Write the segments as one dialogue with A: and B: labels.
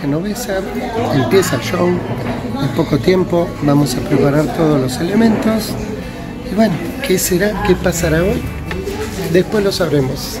A: Genovesa, empieza el show, en poco tiempo vamos a preparar todos los elementos y bueno, ¿qué será? ¿Qué pasará hoy? Después lo sabremos.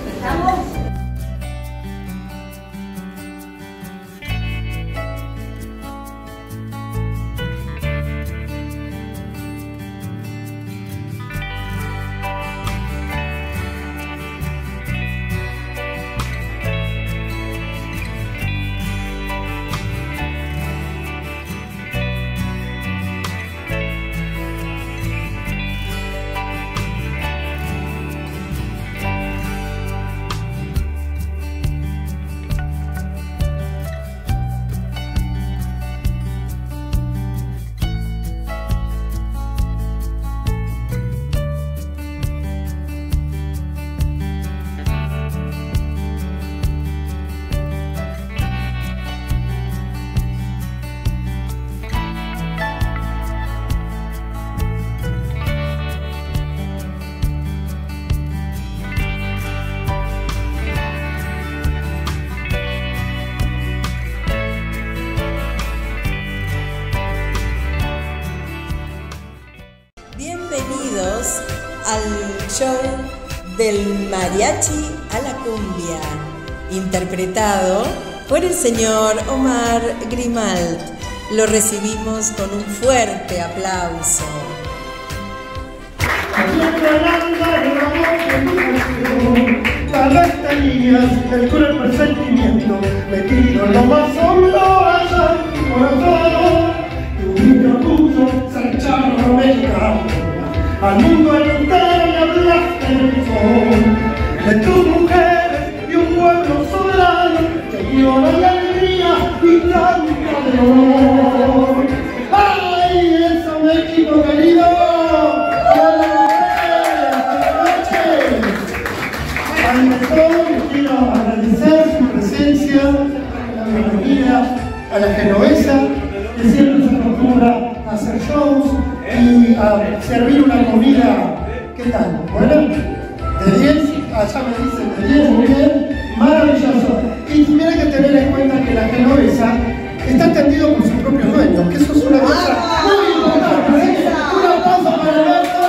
B: Bienvenidos al show del mariachi a la cumbia, interpretado por el señor Omar Grimalt. Lo recibimos con un fuerte aplauso.
C: Las tenías del cruel presentimiento metido en lo más hondo allá en tu corazón. Tu niño tuyo ser charro mexicano, al mundo entero le hablaste del sol, de tus mujeres y un pueblo soberano que llora de alegría y canta de dolor. ¡Ay, eso México querido! Quiero agradecer su presencia, la bienvenida a la Genovesa, que siempre se procura hacer shows y a servir una comida, ¿qué tal? ¿Buena? ¿De 10? Allá me dicen de 10, muy bien, maravilloso. Y mira que tener en cuenta que la Genovesa está atendido por sus propios dueños, que eso es una cosa muy importante. ¿Sí? Un aplauso para Alberto.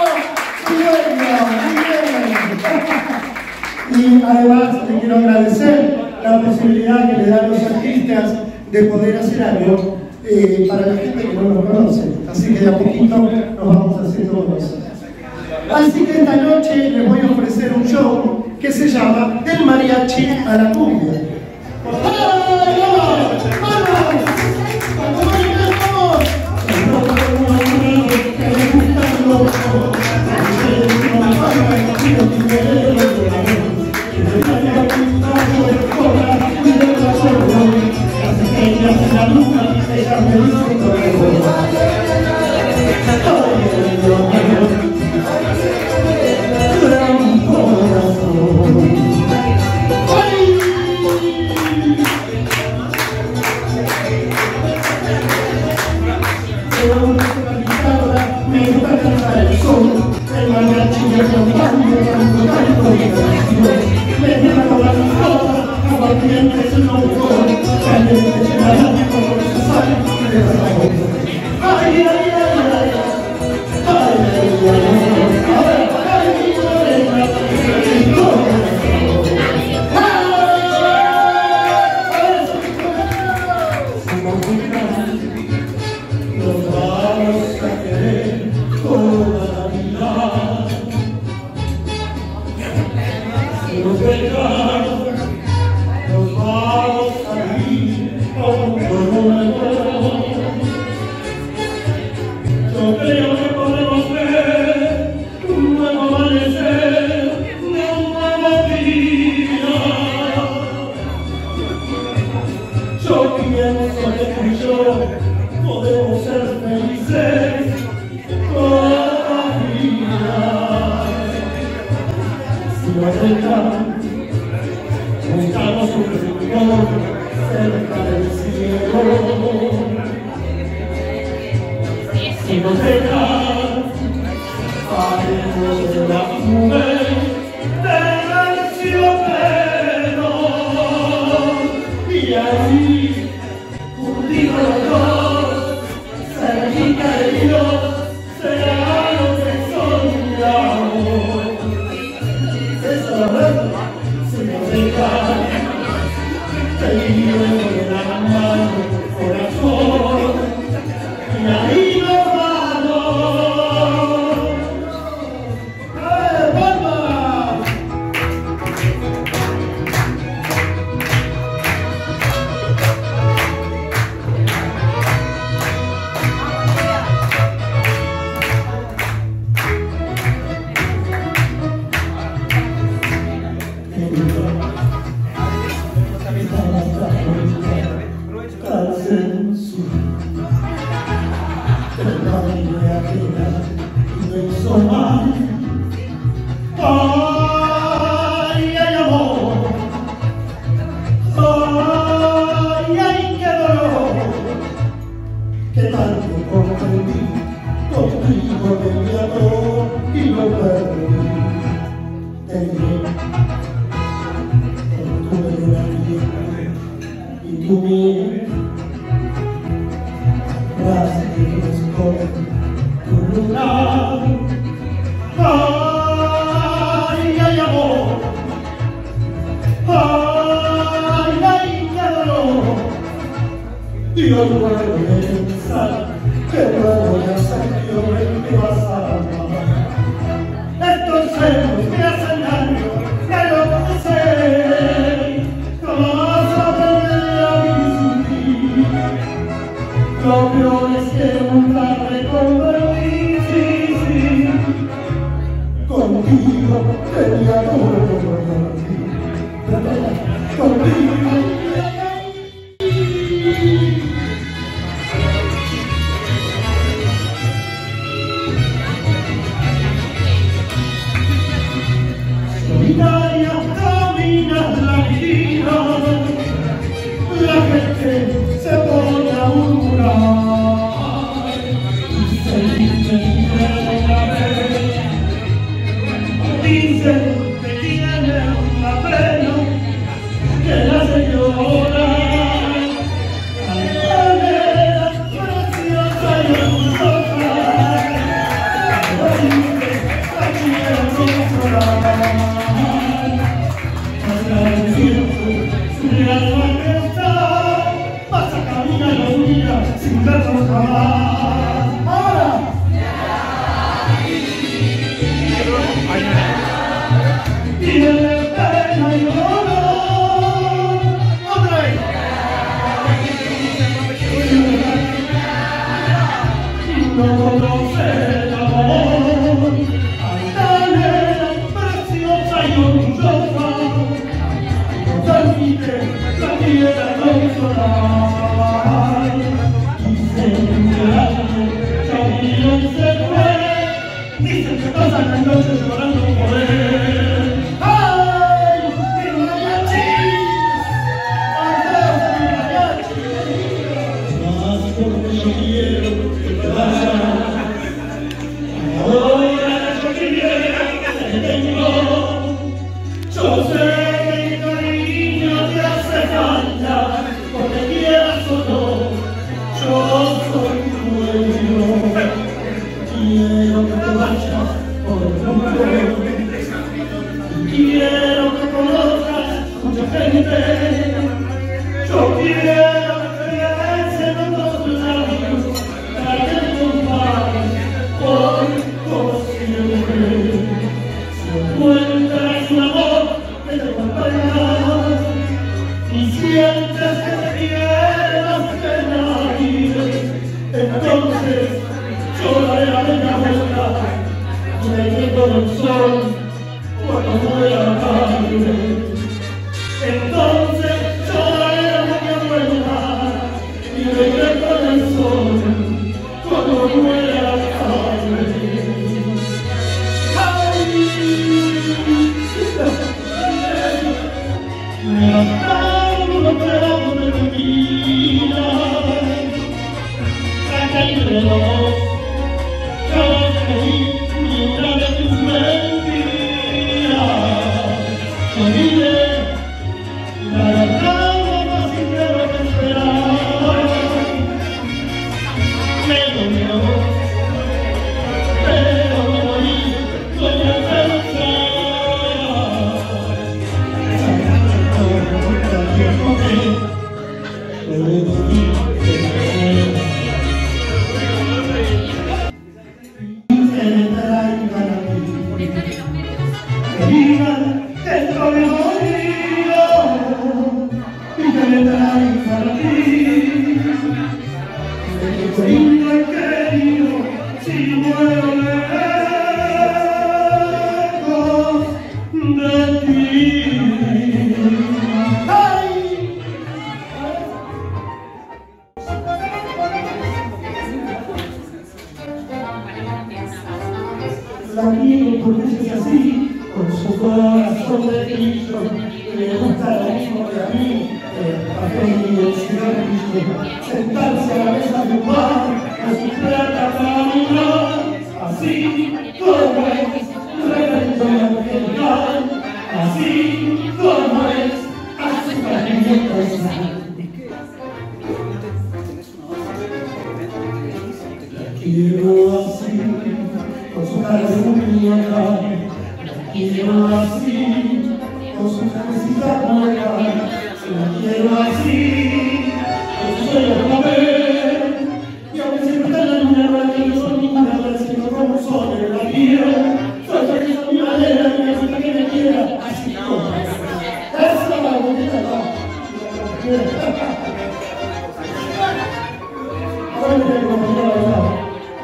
C: Y además le quiero agradecer la posibilidad que le dan los artistas de poder hacer algo para la gente que no nos conoce. Así que de a poquito nos vamos haciendo nosotros. Así que esta noche les voy a ofrecer un show que se llama Del mariachi a la cumbia. Podemos ser felices todavía. Si no aceptan, buscamos un refugio cerca del cielo. Si nos dejan, haremos de la nube terciopelo y así y tú miras, rastros con tu lunar. Ay, ay, amor, ay, ay, qué dolor. Dios no puede pensar que luego ya salió el que vas a amar. Estos celos me hacen daño, ya lo sé. ¿Cómo vas a aprender a vivir sin ti? Lo peor es que nunca recordé, sí, sí. Contigo tenía todo para ti. Contigo. Solitaria caminas la esquina, la gente se pone a murmurar y se dicen que tienen la pena que la hace llorar. Altanera, preciosa y hermosa, la quiero consolar. Mira la majestad, vas a caminar la vida sin vernos jamás. ¡Ahora! Tiene pena y dolor. ¡Otra vez! No conoce el amor. Altanera, preciosa y orgullosa, la tierra consolar. Dicen que alguien se fue, dicen que pasan las noches llorando por él. ¡Ay! ¡Mi mariachi! ¡Adiós, mi mariachi! Más porque yo quiero que te vayas. Ahora yo quiero que te tengo. Yo sé que mi cariño te hace falta, porque quieras o no, yo soy tu dueño. Quiero que te vayas por el mundo, quiero que conozcas mucha gente. Yo quiero que veas en otros labios, para que te compares hoy como siempre. Si encuentras un amor que te acompaña y sientes que te quieres más que nadie, entonces lloraré la media vuelta y me iré con el sol cuando muera la tarde. Entonces lloraré la media vuelta y me iré con el sol cuando muera la tarde. Me abrazamos los brazos de tu vida, acá entre los dos, yo no creí ni una de tus mentiras. Olvidé la verdad más sincera que esperaba. Me dolió, pero me morí con la pensar. La quiero porque es así, con su corazón de Cristo, le gusta lo mismo que a mí, el papel y el cigarrillo, sentarse a la mesa de un bar, con su plata para mirar, así como es, regalito angelical, así como es, a su cariño personal. muñeca, la quiero así, con su cabecita blanca, la quiero así, con su sueño de papel, y aunque se está la luna blanca, yo soy ninguna, pareciendo como sobre la piel, soy feliz a mi manera, y me gusta que me quiera, así como esa es la bonita, ahora me tengo que poner a bailar.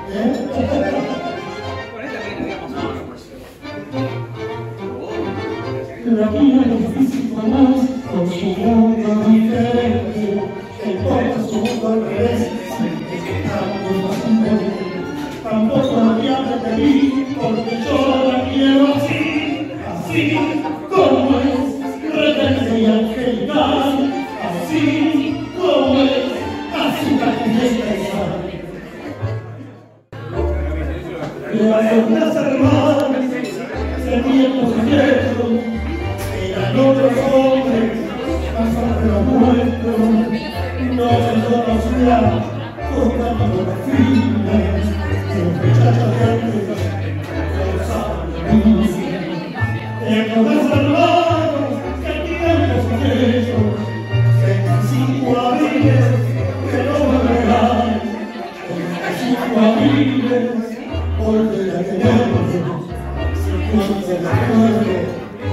C: La vida no físico más, con su mundo diferente, el porta su mundo al revés, tampoco la voy a preferir, porque yo la quiero así, así como es, rebelde y angelical, así como es, así para expresar. Las ondas hermanas, sentimientos viejos, eran otros hombres, más sobre los nuestros, no se conocían, cortando las filas, los muchachos de antes, los saben. En los hermanos, sentimientos viejos, 25 abriles, que no volverán, 25 abriles, volver a tenerlos, si la muerte,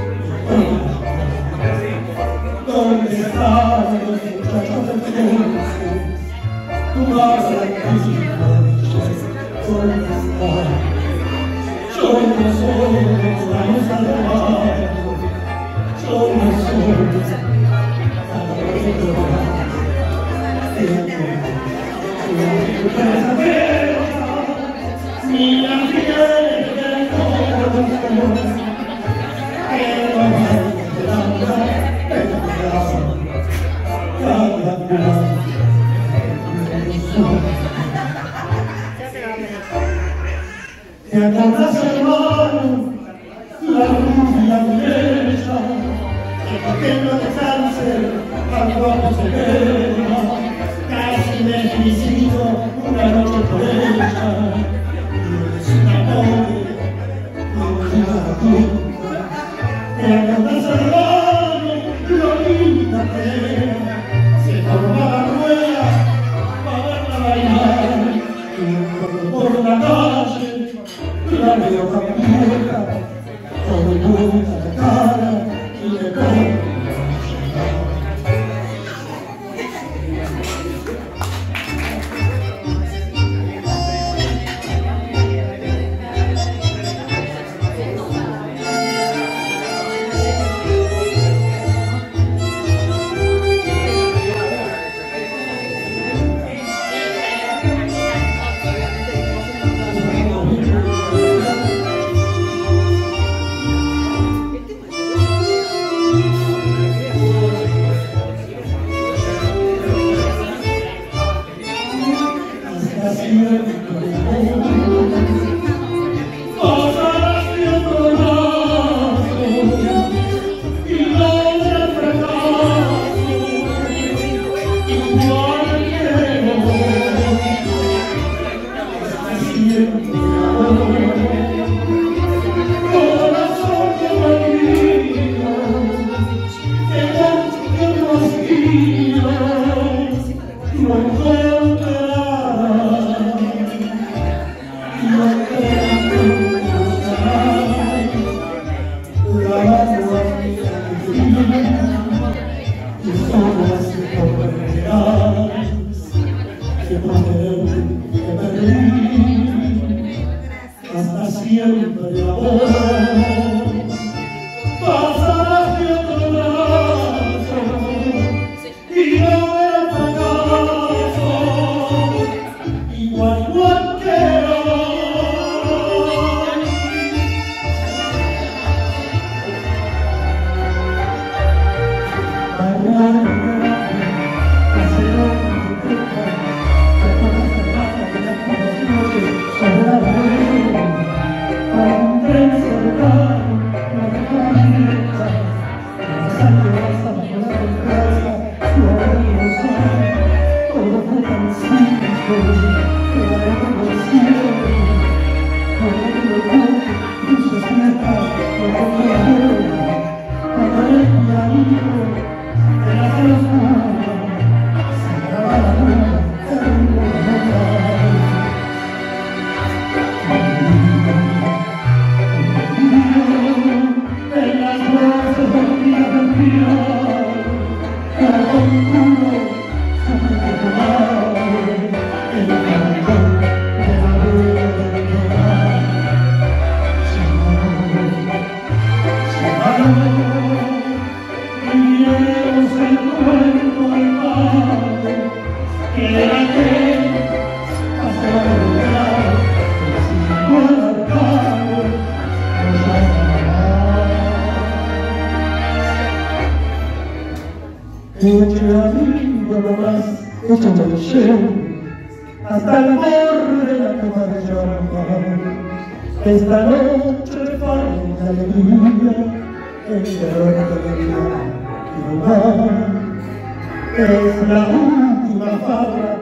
C: ¿dónde están los muchachos del dulce? Tú vas a la casita, ¿dónde están? Yo no soy la luz al mar, yo no soy la ni la piel del corazón, que no hay ¿te acordás, hermano, la rubia bella, el pequeño de cáncer, al guapo se quema, casi me felicito una noche por ella, y es una pobre, y una puta. ¿Te acordás, hermano, lo linda que era, se formaba rueda para verla bailar, y por la calle, la veo cambiada, todo el mundo de cara y le pongo cuento lejano que era que pasó a lograr el siglo arcano nos llamará. Eche arriba nomás, échame el show hasta el borde de la cama de llama. Esta noche falta alegría, el terror de la es la última farra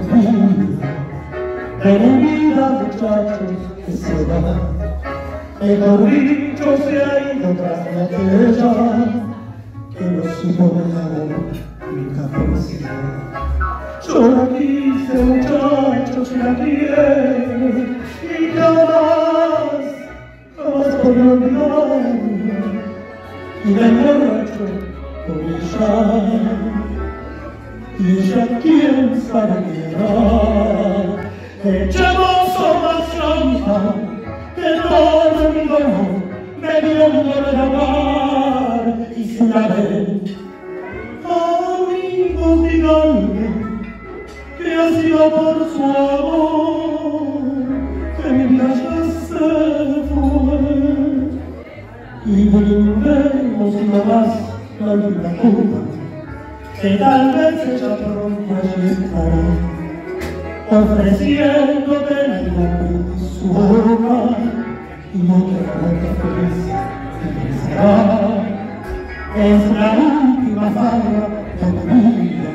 C: de mi vida, muchachos, que se va. Mejor dicho, se ha ido tras de aquella que no supo de amor nunca conocido. Yo la quise, muchachos, y la quiero, y jamás podré olvidarme, y me emborracho por ella, y ella quién sabe qué hará. Echemos más champán, que todo mi dolor me dio por amar, y si la ven, amigos, díganme que ha sido por su amor que mi vida ya se fue. Y brindemos nomás la linda copa que tal vez ella pronto llegará, ofreciéndote la imagen de su boca y otra boca feliz que crecerá. Es la última farra de mi vida,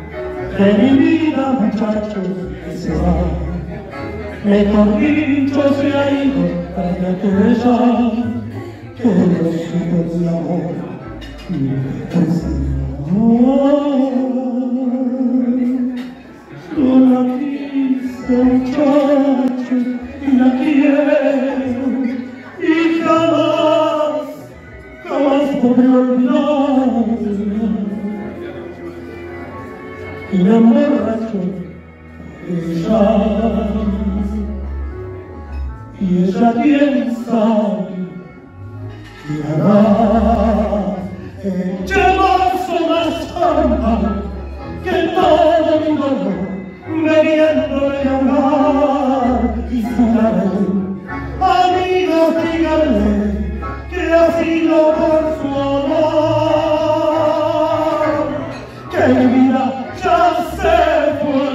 C: muchachos, que se va. Mejor dicho, se ha ido para aquella que no supo de amor ni de yo la quise, muchachos, y la quiero, y jamás podré olvidarla. Y me emborracho de ella, y ella quién sabe qué hará. Echemos más champán, que todo mi dolor bebiendo de hablar, y si la ven, amigos, díganle que ha sido por su amor que mi vida ya se fue.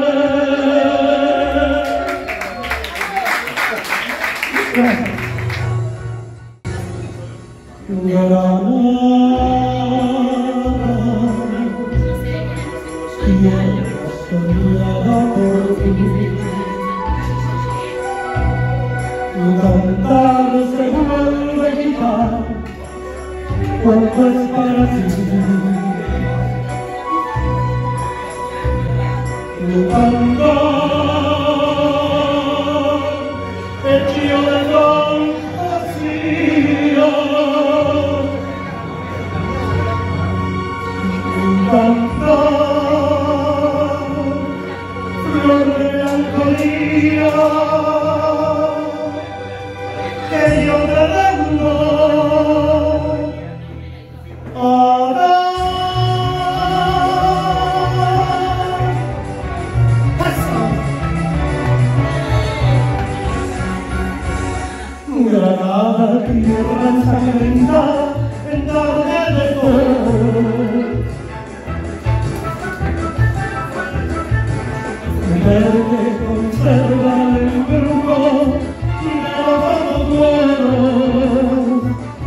C: Tierra soñada por ti, tu cantar se vuelve quitar cuando es para ti. Tu cantar hecho de fantasía, tu cantar flor de melancolía que yo te vengo a dar. Granada, tierra ensangrentada en tarde de sol, verde conserva el brujo de los duelos,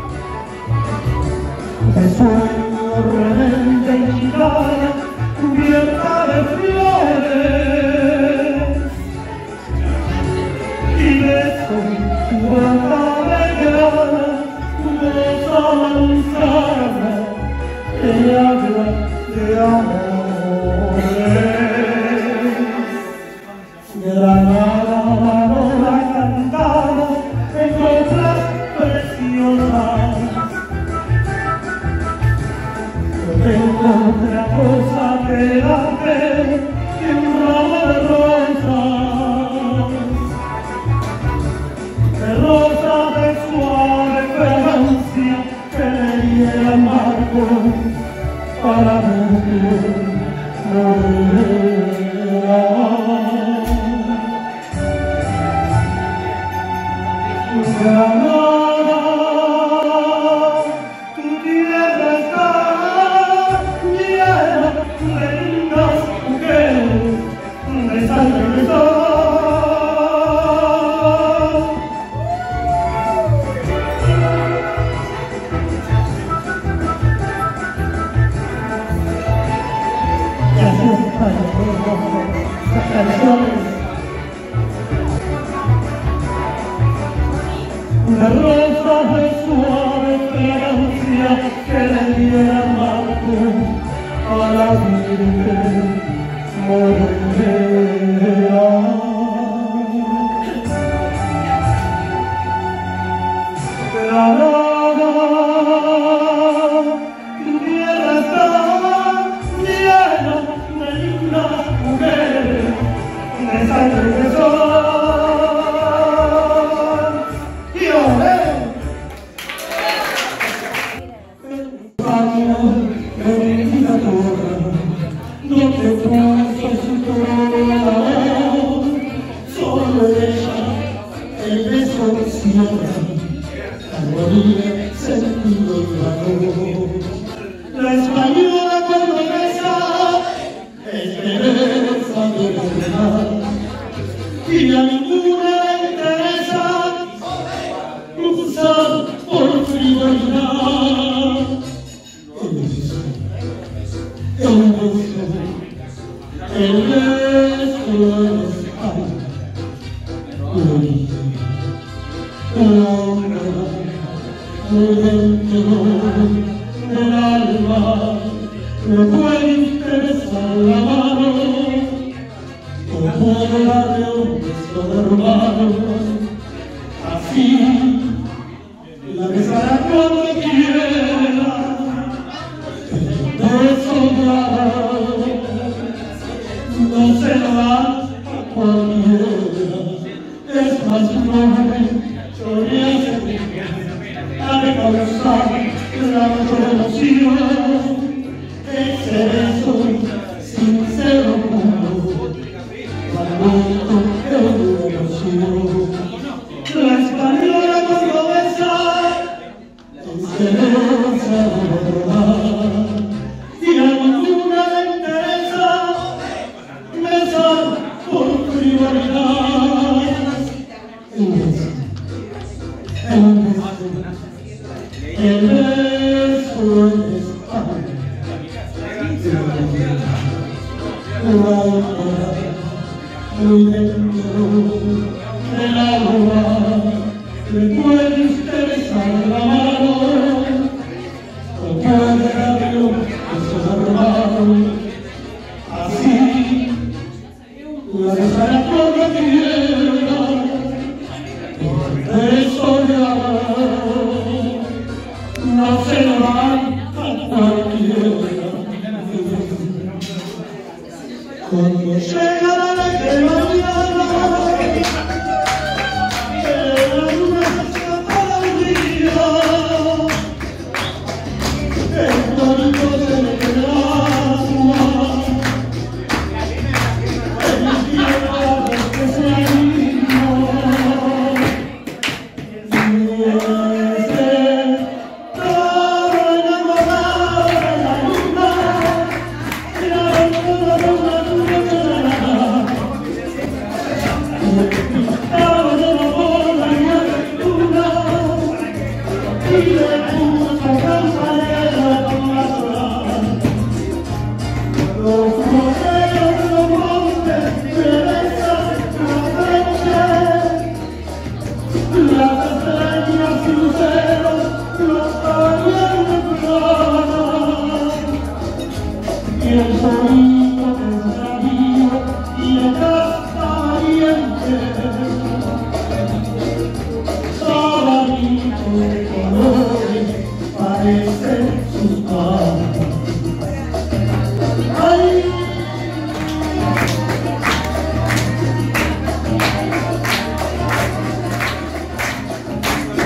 C: de sueño rebelde y gitana cubierta de flores, y beso tu boca vegana de esa manzana que habla de amores. Granada, Manora cantada en coplas preciosas, no tengo otra cosa que darte que un ramo de rosas de suave fragancia que le di el amargo para
D: de rosas de suave fragancia que le dieran manto a la Virgen Morena. Granada, tu tierra está llena de lindas mujeres, de sangre de sol. Donde puso su corona, solo ella, el beso de cierra, armonía, sentido y valor. La española cordobesa es Teresa de verdad, y a ninguna le interesa cruzar por frivolidad. El beso es dentro del alma, me puede interesar la mano, o puedo darle un beso de hermano, así la besará cuando quiera, el beso no se lo da a cualquiera, es más noble, glorioso, ha de causar la mayor emoción, ese beso sincero puro, valor de emoción. La española cordobesa es Teresa de verdad, y a ninguna le interesa besar por frivolidad. El beso es pan, muy dentro del agua, le puede interesar la mano, o puede darle un beso de hermano, así la besará cuando quiera, por beso de amor, no se lo dan a cualquiera. Cuando llega la alegre mañana, la luna se para un día, el bonito se le queda agua.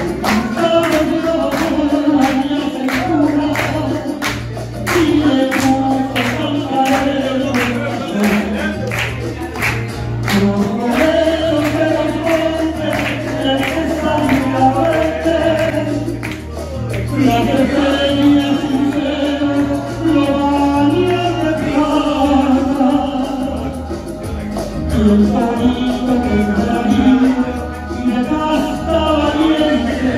D: Y el solito que salía y la casta valiente.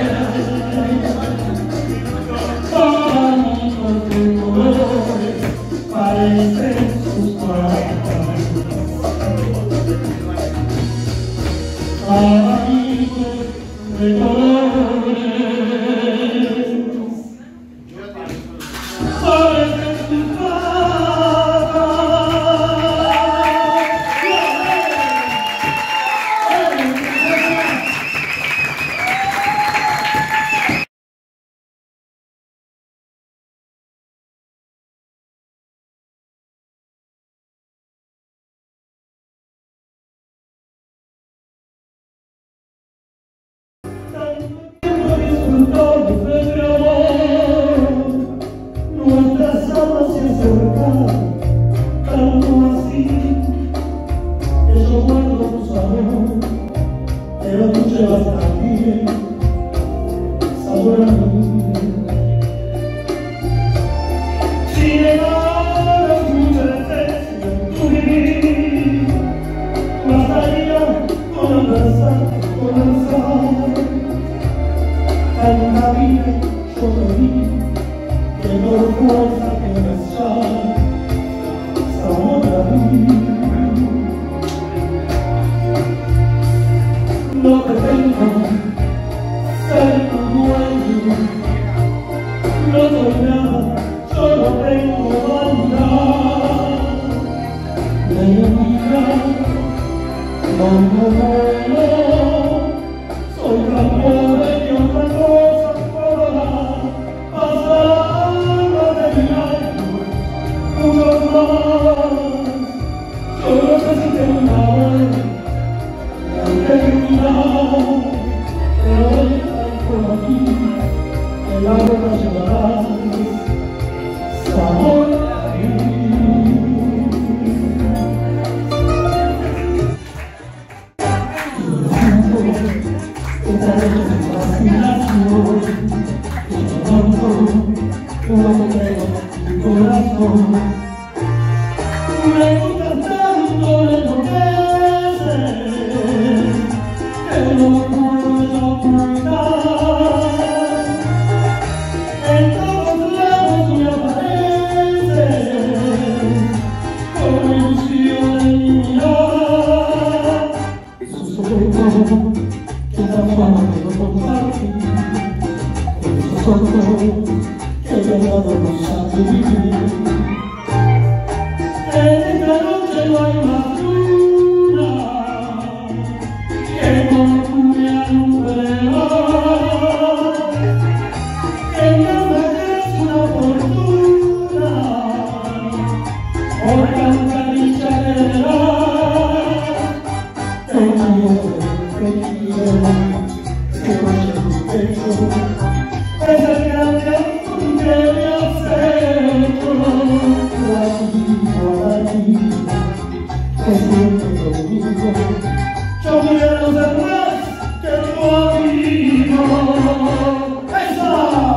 D: Abanico de colores parecen sus patas. Abanico de colores parecen sus nuestras almas se acercan, tanto así que yo guardo tu sabor, pero tú llevas también sabor a mí. Si negaras mi presencia en tu vivir, bastaría con abrazar, tanta vida yo te di, que por fuerza que me sale, sabor a mí. No pretendo ser tu dueño, no soy nada, solo tengo vanidad. De identidad, no muero, soy campeón de mi otra cosa por dar, pasarla de mi año, uno más. Yo no sé si terminaré, pero estás por aquí, el agua me llevará sabor a mí. Esta noche de fascinación, que yo tanto, no me creo mi corazón. Me gusta tanto enloquecer, que no puedo ocultar. En todos lados me apareces, con ilusión en mi mirar. Sucede que la fama que no compartí, con esos ojos que he dado los a vivir. En esta noche no hay más luna que confunde a nuclear, que me merece una fortuna por tanta dicha que me da. Te quiero, que vaya tu pecho, es el grande amor que me has hecho. Que siempre conmigo, yo quiero ser más que tu amigo. ¡Esa!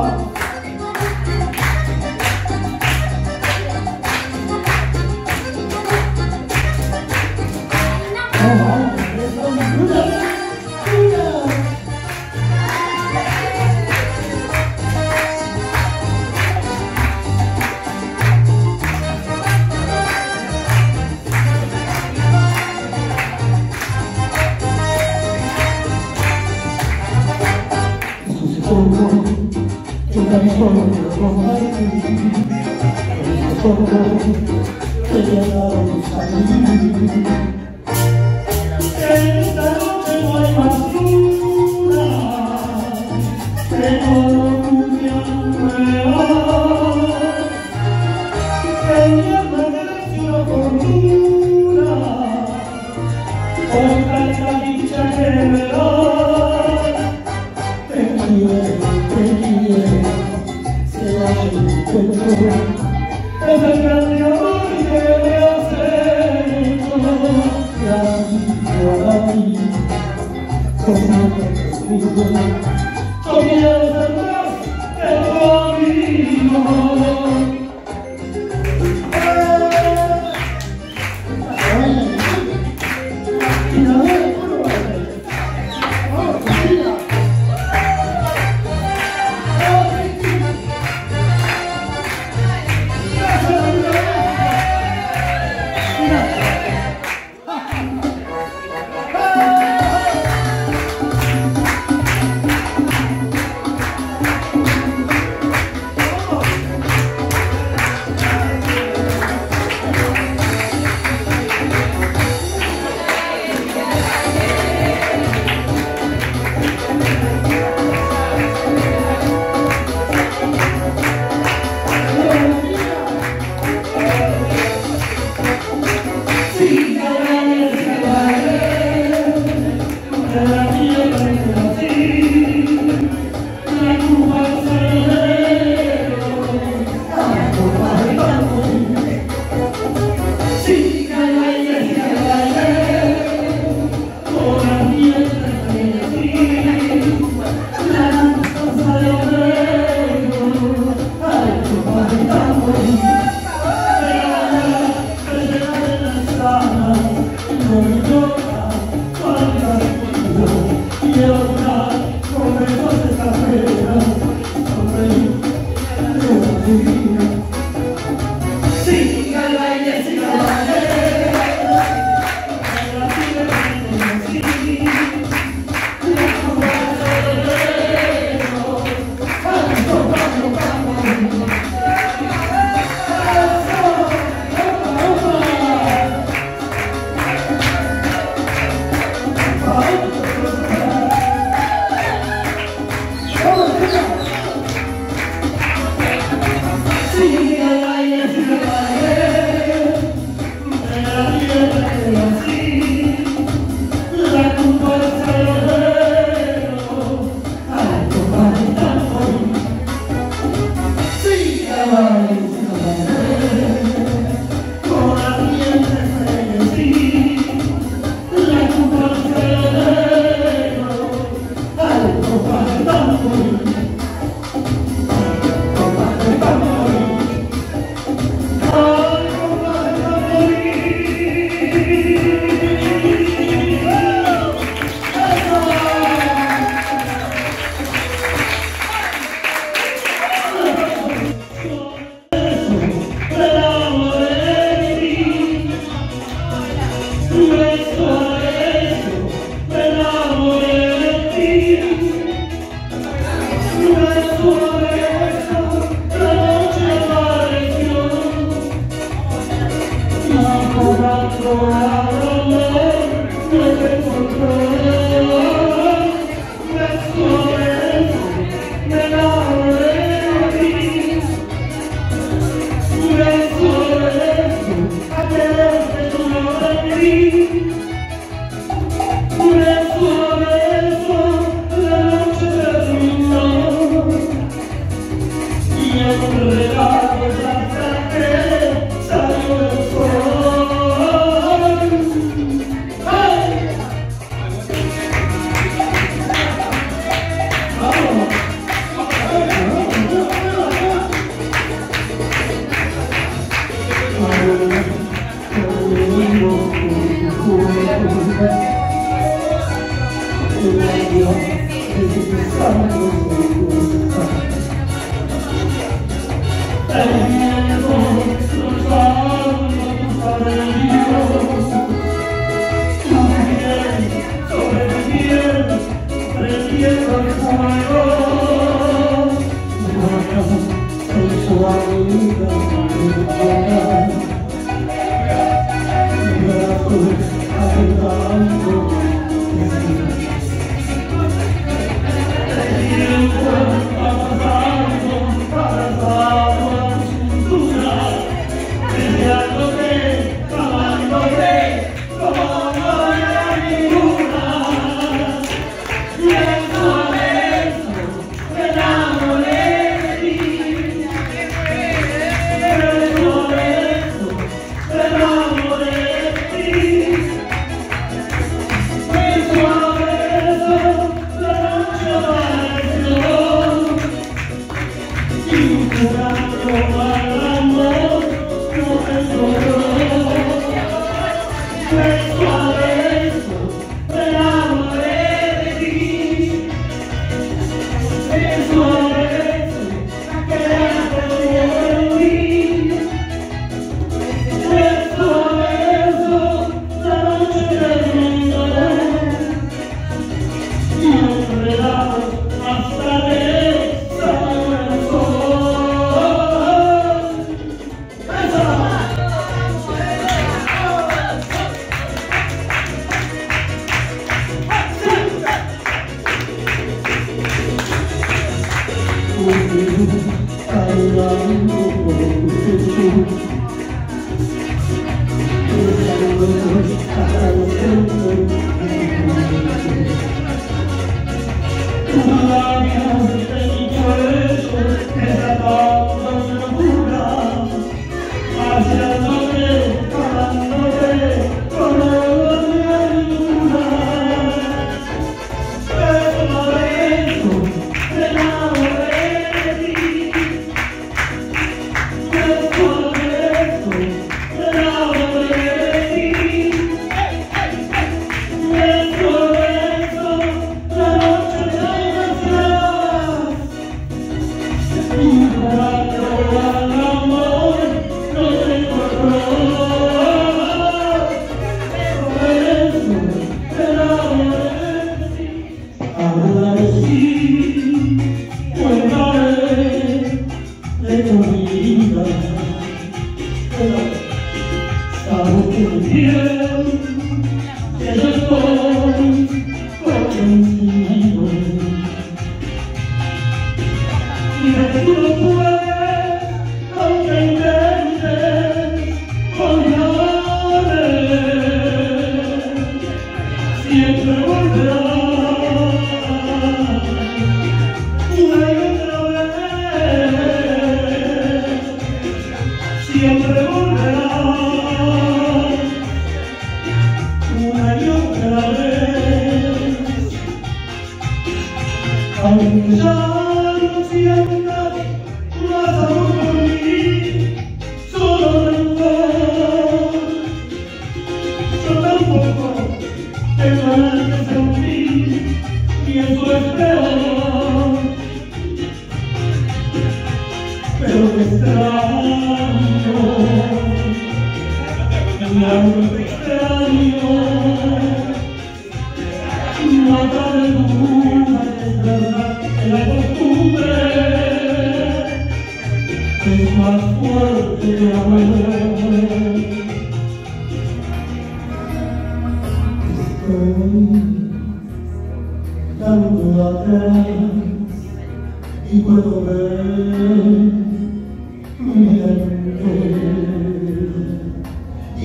D: Que tan solo quiero compartir, esos ojos que llegaron a vivir. En esta noche no hay más luna que no lo pudieran crear, que ya merece una fortuna por tanta dicha que me da. Te quiero, se vaya mi pecho, es el grande amor que me has hecho. Gracias a ti, que siempre conmigo, yo quiero ser más que tu amigo.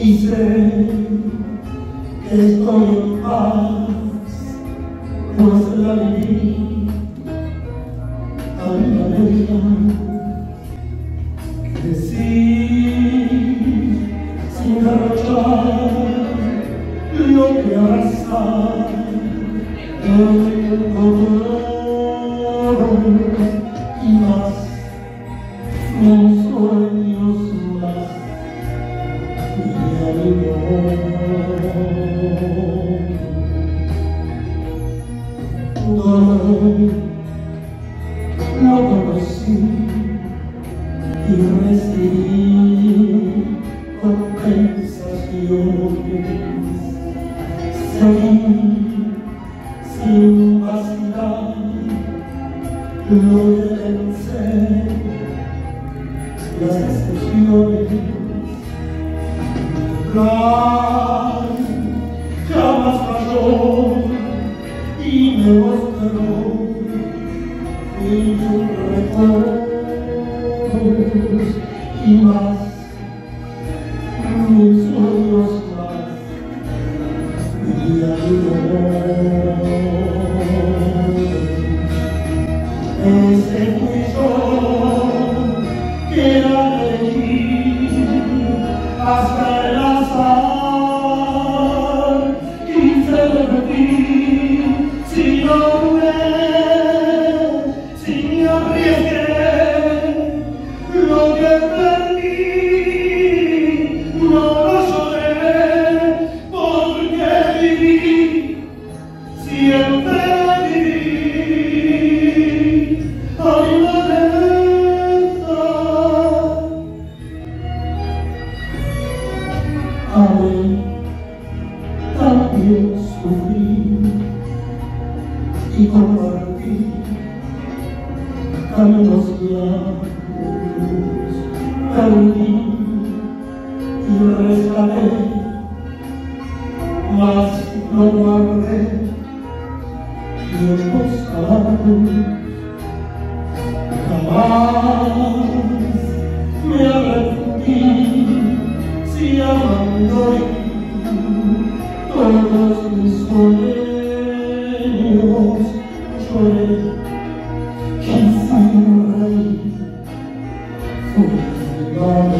D: y sé que estoy en paz, pues la viví a mi manera. Decir sin derrochar lo que abrazar, y más mis sueños más y amor. Dolor lo conocí y recibí compensaciones. Seguí sin vacilar lo que pensé, las excepciones. Jamás falló y me mostró mil recuerdos y más, mis sueños más y amor. Ese fui yo que la elegí hasta el azar. Si no dudé, si me arriesgué, lo que perdí no lo lloré, porque viví, siempre viví, hay maleza. Amé, también sufrí y compartí caminos largos, perdí y rescaté, mas no guardé tiempos amargos. Jamás me arrepentí si amando todos mis sueños lloré, quise reír, fui la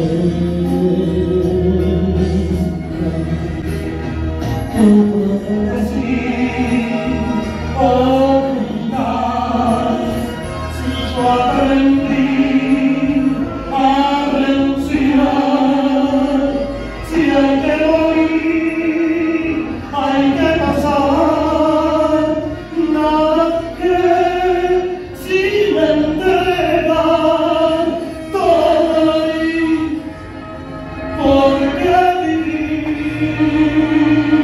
D: ¿qué pueden decir o gritar si yo aprendí a renunciar? Si hay que morir, hay que pasar, nada que si me entregan todo ahí, porque viví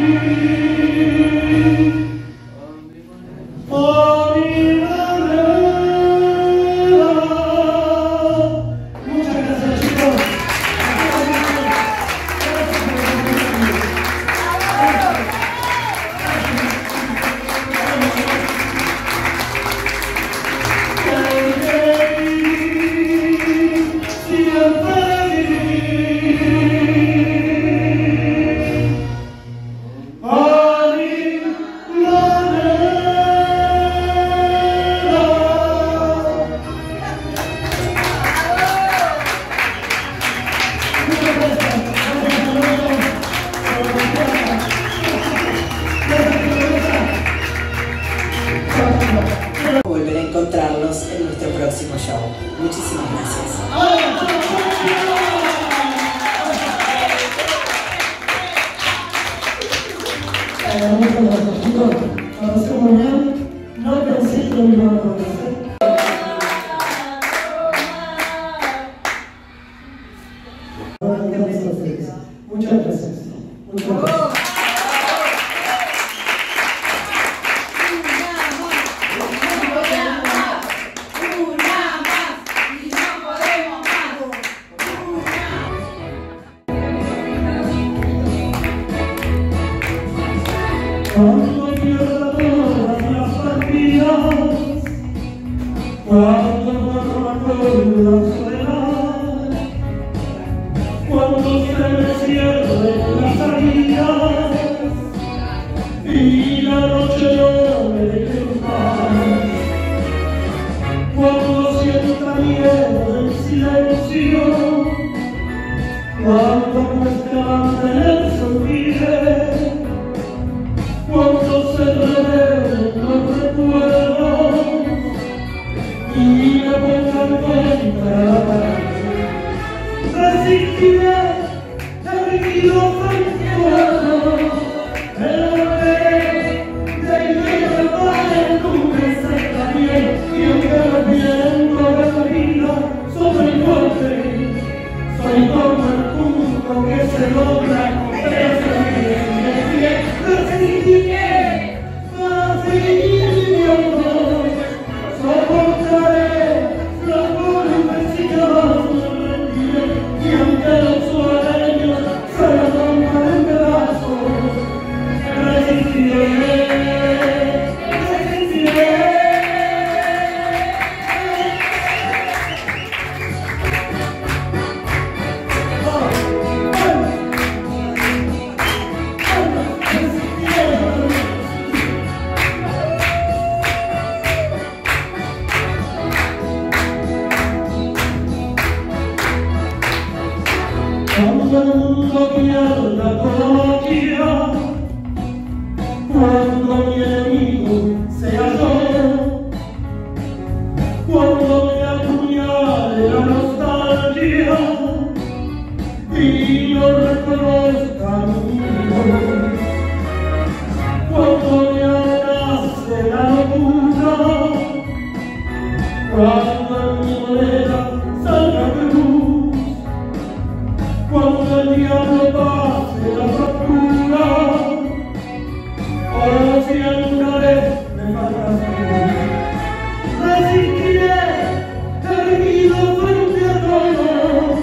D: por mi manera. Muchas gracias, chicos.
B: Volver a encontrarlos en nuestro próximo show. Muchísimas gracias.
D: Muchas gracias, chicos. La pasé muy bien. No pensé que me iba a conocer. Muchas gracias. Muchas gracias. Cuando pierda todas las partidas, cuando me acuerdo de la soledad, cuando se me cierre cuando pierda todavía, cuando mi enemigo sea yo, cuando me apuñale la nostalgia y no reconozca mi hijo, cuando me amenace la locura, cuando en mi moneda salga cruz, cuando el diablo pase la factura, o si alguna vez me falta salud, resistiré erguido frente a todo,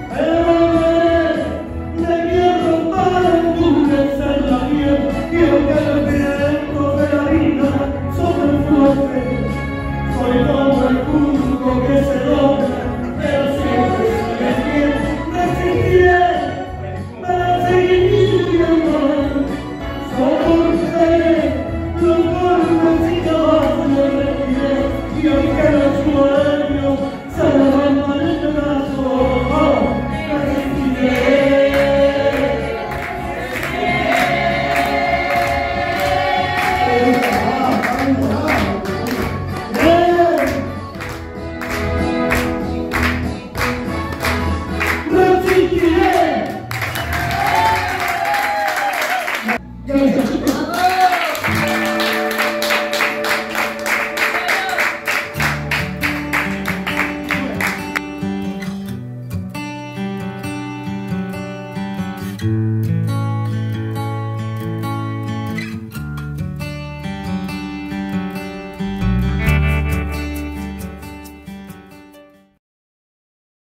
D: de hierro para endurecer la piel, y aunque el viento de la vida sobre el fuerte, soy como el punto que se dobla, pero siempre soy el pie. Resistiré para seguir viviendo, soportaré los golpes y jamás me rendiré, y aunque los sueños se rompan en pedazos, resistiré.
C: Gracias.